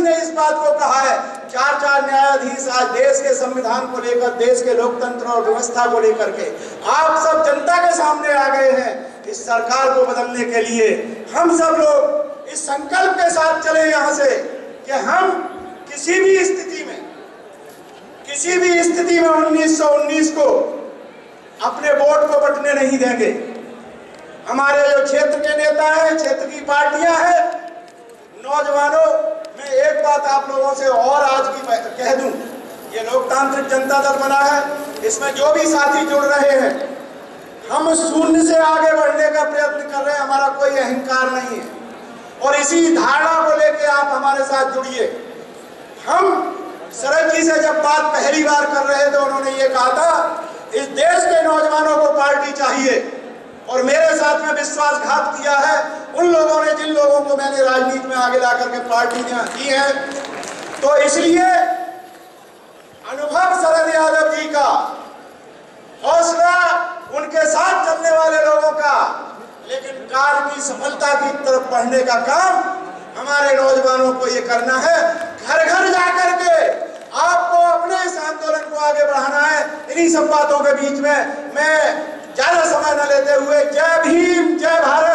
ने इस बात को कहा है। 4 न्यायाधीश आज देश के संविधान को लेकर, देश के लोकतंत्र और व्यवस्था को लेकर के आप सब जनता के सामने आ गए हैं इस सरकार को बदलने के लिए। हम सब लोग इस संकल्प के साथ चले यहाँ से कि हम किसी भी स्थिति में 1919 को अपने वोट को बंटने नहीं देंगे। हमारे जो क्षेत्र के नेता हैं, क्षेत्र की पार्टियां हैं, नौजवानों, मैं एक बात आप लोगों से और आज की कह दूं, ये लोकतांत्रिक जनता दल बना है, इसमें जो भी साथी जुड़ रहे हैं, हम शून्य से आगे बढ़ने का प्रयत्न कर रहे हैं। हमारा कोई अहंकार नहीं है और इसी धारणा को लेकर आप हमारे साथ जुड़िए। हम शरद जी से जब बात पहली बार कर रहे थे, उन्होंने ये कहा था इस देश के नौजवानों को पार्टी चाहिए, और मेरे साथ में विश्वासघात किया है उन लोगों ने जिन लोगों को मैंने राजनीति में आगे लाकर के पार्टी दी है। तो इसलिए अनुभव शरद यादव जी का, हौसला उनके साथ चलने वाले लोगों का, लेकिन कार की सफलता की तरफ बढ़ने का काम हमारे नौजवानों को ये करना है। घर घर जाकर के आपको अपने इस आंदोलन को आगे बढ़ाना है। इन्हीं सब बातों के बीच में मैं ज्यादा समय न लेते हुए जय भीम, जय भारत।